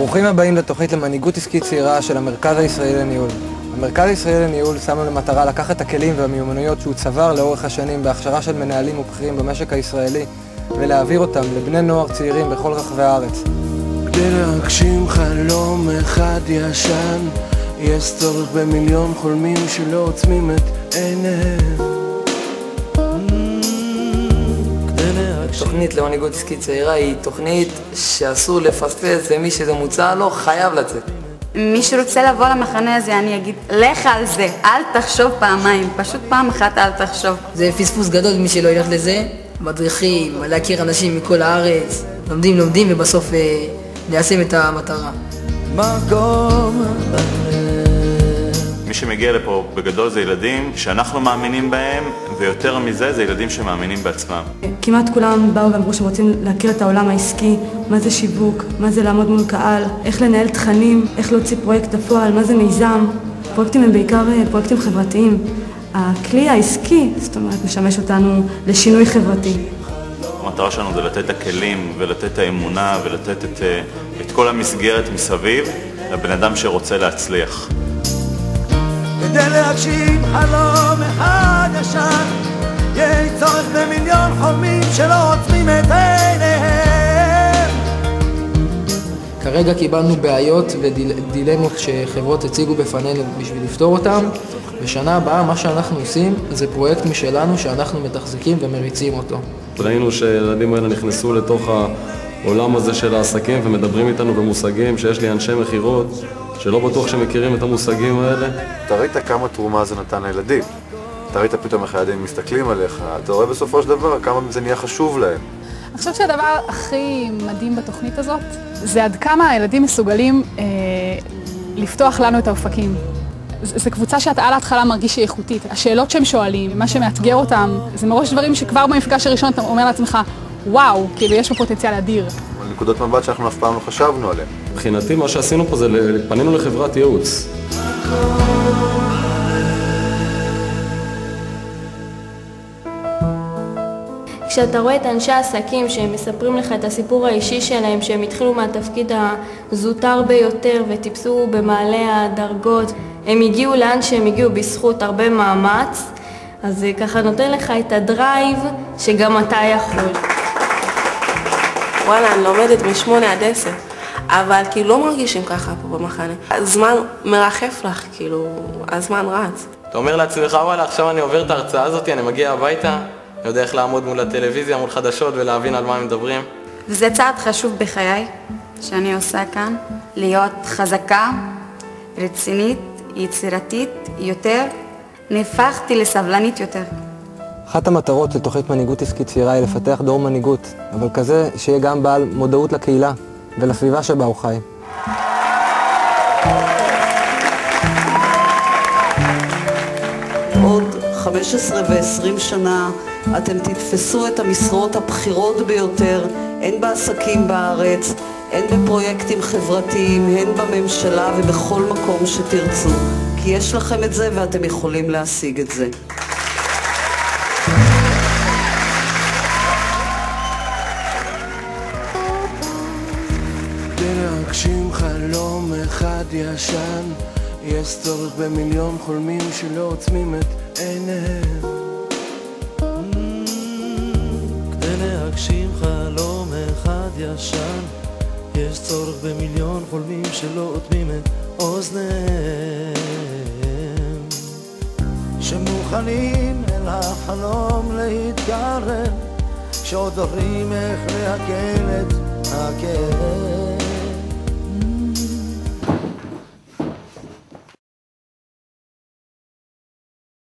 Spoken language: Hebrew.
ברוכים הבאים לתוכנית למנהיגות עסקית צעירה של המרכז הישראלי לניהול. המרכז הישראלי לניהול שם לו למטרה לקחת את הכלים והמיומנויות שהוא צבר לאורך השנים בהכשרה של מנהלים ובכירים במשק הישראלי ולהעביר אותם לבני נוער צעירים בכל רחבי הארץ. כדי להגשים חלום אחד ישן, יש צורך במיליון חולמים שלא עוצמים את עיניהם. תוכנית למנהיגות עסקית צעירה היא תוכנית שאסור לפספס, ומי שזה מוצע לו חייב לצאת. מי שרוצה לבוא למחנה הזה, אני אגיד, לך על זה, אל תחשוב פעמיים, פשוט פעם אחת אל תחשוב. זה פספוס גדול מי שלא ילך לזה, מדריכים, להכיר אנשים מכל הארץ, לומדים ובסוף ליישם את המטרה. מי שמגיע לפה בגדול זה ילדים שאנחנו מאמינים בהם, ויותר מזה זה ילדים שמאמינים בעצמם. כמעט כולם באו ואמרו שרוצים להכיר את העולם העסקי, מה זה שיווק, מה זה לעמוד מול קהל, איך לנהל תכנים, איך להוציא פרויקט לפועל, מה זה מיזם. פרויקטים הם בעיקר פרויקטים חברתיים. הכלי העסקי, זאת אומרת, משמש אותנו לשינוי חברתי. המטרה שלנו זה לתת את הכלים ולתת את האמונה ולתת את כל המסגרת מסביב לבן אדם שרוצה להצליח. כדי להגשים חלום אחד ישן, יש צורך במיליון חולמים שלא עוצמים את עיניהם. כרגע קיבלנו בעיות ודילמות שחברות הציגו בפנינו בשביל לפתור אותם. בשנה הבאה מה שאנחנו עושים זה פרויקט משלנו שאנחנו מתחזקים ומריצים אותו. ראינו שהילדים האלה נכנסו לתוך העולם הזה של העסקים ומדברים איתנו במושגים שיש לי אנשי מחירות שלא בטוח שמכירים את המושגים האלה. אתה ראית כמה תרומה זה נתן לילדים. אתה ראית פתאום איך הילדים מסתכלים עליך. אתה רואה בסופו של דבר כמה זה נהיה חשוב להם. אני חושבת שהדבר הכי מדהים בתוכנית הזאת זה עד כמה הילדים מסוגלים לפתוח לנו את האופקים. זו קבוצה שאתה על ההתחלה מרגיש שהיא איכותית. השאלות שהם שואלים, מה שמאתגר אותם, זה מראש דברים שכבר במפגש הראשון אתה אומר לעצמך, וואו, כאילו יש פה פוטנציאל אדיר. נקודות מבט שאנחנו אף פעם לא חשבנו עליהן. מבחינתי מה שעשינו פה זה פנינו לחברת ייעוץ. כשאתה רואה את אנשי העסקים שהם מספרים לך את הסיפור האישי שלהם, שהם התחילו מהתפקיד הזוטר ביותר וטיפסו במעלה הדרגות, הם הגיעו לאן שהם הגיעו בזכות הרבה מאמץ, אז זה ככה נותן לך את הדרייב שגם אתה יכול. וואלה, אני לומדת מ8 עד 10, אבל כאילו לא מרגישים ככה פה במחנה. הזמן מרחף לך, כאילו, הזמן רץ. אתה אומר לעצמך, וואלה, עכשיו אני עובר את ההרצאה הזאת, אני מגיע הביתה, אני יודע איך לעמוד מול הטלוויזיה, מול חדשות ולהבין על מה הם מדברים. וזה צעד חשוב בחיי שאני עושה כאן, להיות חזקה, רצינית, יצירתית יותר, נהפכתי לסבלנית יותר. אחת המטרות של תוכנית מנהיגות עסקית צעירה היא לפתח דור מנהיגות, אבל כזה שיהיה גם בעל מודעות לקהילה ולסביבה שבה הוא חי. עוד 15 ו-20 שנה אתם תתפסו את המשרות הבכירות ביותר, הן בעסקים בארץ, הן בפרויקטים חברתיים, הן בממשלה ובכל מקום שתרצו. כי יש לכם את זה ואתם יכולים להשיג את זה. כדי להגשים חלום אחד ישן, יש צורך במיליון חולמים שלא עוצמים את עיניהם. כדי להגשים חלום אחד ישן, יש צורך במיליון חולמים שלא אוטמים את אוזניהם, שמוכנים אל החלום להתקרב, שעוד דוברים איך להקל את הכאב.